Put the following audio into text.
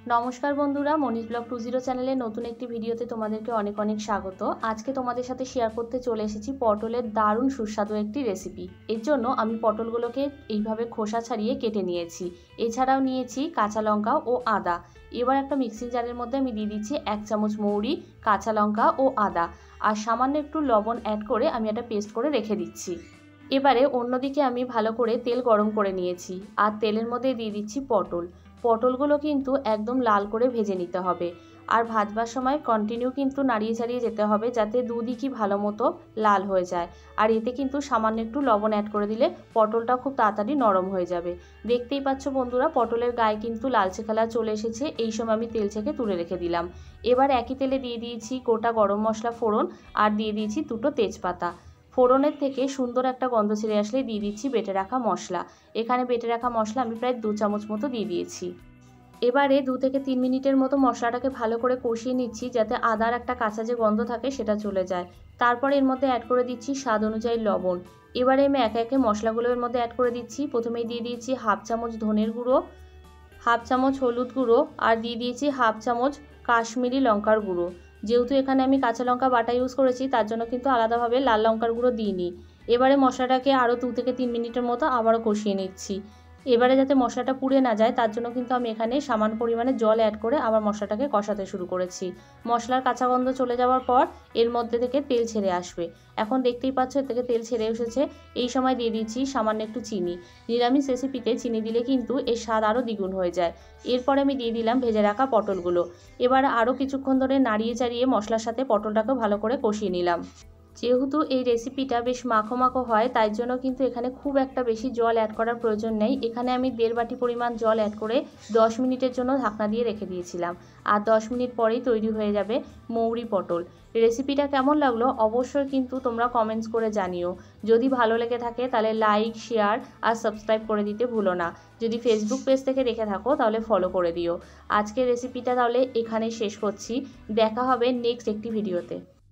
নমস্কার বন্ধুরা, মনীষ ব্লগ 20 চ্যানেলে নতুন একটি ভিডিওতে তোমাদেরকে অনেক অনেক স্বাগত। আজকে তোমাদের সাথে শেয়ার করতে চলে এসেছি পটলের দারুণ সুস্বাদু একটি রেসিপি। এর জন্য আমি পটলগুলোকে এইভাবে খোসা ছাড়িয়ে কেটে নিয়েছি। এছাড়াও নিয়েছি কাঁচা লঙ্কা ও আদা। এবার একটা মিক্সিং জারের মধ্যে আমি দিয়ে দিচ্ছি 1 চামচ মৌরি, কাঁচা লঙ্কা ও আদা আর সামান্য একটু লবণ অ্যাড করে আমি একটা পেস্ট করে রেখে দিচ্ছি। এবারে অন্যদিকে আমি ভালো করে তেল গরম করে নিয়েছি আর তেলের মধ্যে দিয়ে দিচ্ছি পটলগুলো কিন্তু একদম লাল করে ভেজে নিতে হবে। আর ভাজবার সময় কন্টিনিউ কিন্তু নাড়িয়ে চাড়িয়ে যেতে হবে যাতে দুদিকই ভালো মতো লাল হয়ে যায়। আর এতে কিন্তু সামান্য একটু লবণ অ্যাড করে দিলে পটলটা খুব তাড়াতাড়ি নরম হয়ে যাবে। দেখতেই পাচ্ছ বন্ধুরা, পটলের গায়ে কিন্তু লালচে কালার চলে এসেছে। এই সময় আমি তেল ছেঁকে তুলে রেখে দিলাম। এবার একই তেলে দিয়ে দিয়েছি গোটা গরম মশলা ফোড়ন আর দিয়ে দিয়েছি দুটো তেজপাতা। ফোড়নের থেকে সুন্দর একটা গন্ধ ছেড়ে আসলে দিয়ে দিচ্ছি বেটে রাখা মশলা। এখানে বেটে রাখা মশলা আমি প্রায় 2 চামচ মতো দিয়ে দিয়েছি। এবারে 2 থেকে 3 মিনিটের মতো মশলাটাকে ভালো করে কষিয়ে নিচ্ছি যাতে আদার একটা কাঁচা যে গন্ধ থাকে সেটা চলে যায়। তারপর এর মধ্যে অ্যাড করে দিচ্ছি স্বাদ অনুযায়ী লবণ। এবারে আমি একে একে মশলাগুলো এর মধ্যে অ্যাড করে দিচ্ছি। প্রথমেই দিয়ে দিয়েছি হাফ চামচ ধনের গুঁড়ো, হাফ চামচ হলুদ গুঁড়ো আর দিয়ে দিয়েছি হাফ চামচ কাশ্মীরি লঙ্কার গুঁড়ো। যেহেতু এখানে আমি কাঁচা লঙ্কা বাটা ইউজ করেছি তার জন্য কিন্তু আলাদাভাবে লাল লঙ্কার গুঁড়ো দিইনি। এবারে মশলাটাকে আরও 2 থেকে 3 মিনিটের মতো আবারও কষিয়ে নিচ্ছি। এবারে যাতে মশলাটা পুড়ে না যায় তার জন্য কিন্তু আমি এখানে সামান্য পরিমাণে জল অ্যাড করে আবার মশলাটাকে কষাতে শুরু করেছি। মশলার কাঁচা গন্ধ চলে যাওয়ার পর এর মধ্যে থেকে তেল ছেড়ে আসবে। এখন দেখতেই পাচ্ছ এর থেকে তেল ছেড়ে এসেছে। এই সময় দিয়ে দিচ্ছি সামান্য একটু চিনি। নিরামিষ রেসিপিতে চিনি দিলে কিন্তু এর স্বাদ আরও দ্বিগুণ হয়ে যায়। এরপরে আমি দিয়ে দিলাম ভেজে রাখা পটলগুলো। এবার আরও কিছুক্ষণ ধরে নাড়িয়ে চাড়িয়ে মশলার সাথে পটলটাকে ভালো করে কষিয়ে নিলাম। যেহেতু এই রেসিপিটা বেশ মাখো মাখো হয় তাই জন্য কিন্তু এখানে খুব একটা বেশি জল অ্যাড করার প্রয়োজন নেই। এখানে আমি 1.5 বাটি পরিমাণ জল অ্যাড করে 10 মিনিটের জন্য ঢাকনা দিয়ে রেখে দিয়েছিলাম। আর 10 মিনিট পরেই তৈরি হয়ে যাবে মৌরি পটল। রেসিপিটা কেমন লাগলো অবশ্যই কিন্তু তোমরা কমেন্টস করে জানিও। যদি ভালো লেগে থাকে তাহলে লাইক, শেয়ার আর সাবস্ক্রাইব করে দিতে ভুলো না। যদি ফেসবুক পেজ থেকে দেখে থাকো তাহলে ফলো করে দিও। আজকের রেসিপিটা তাহলে এখানেই শেষ করছি। দেখা হবে নেক্সট একটি ভিডিওতে।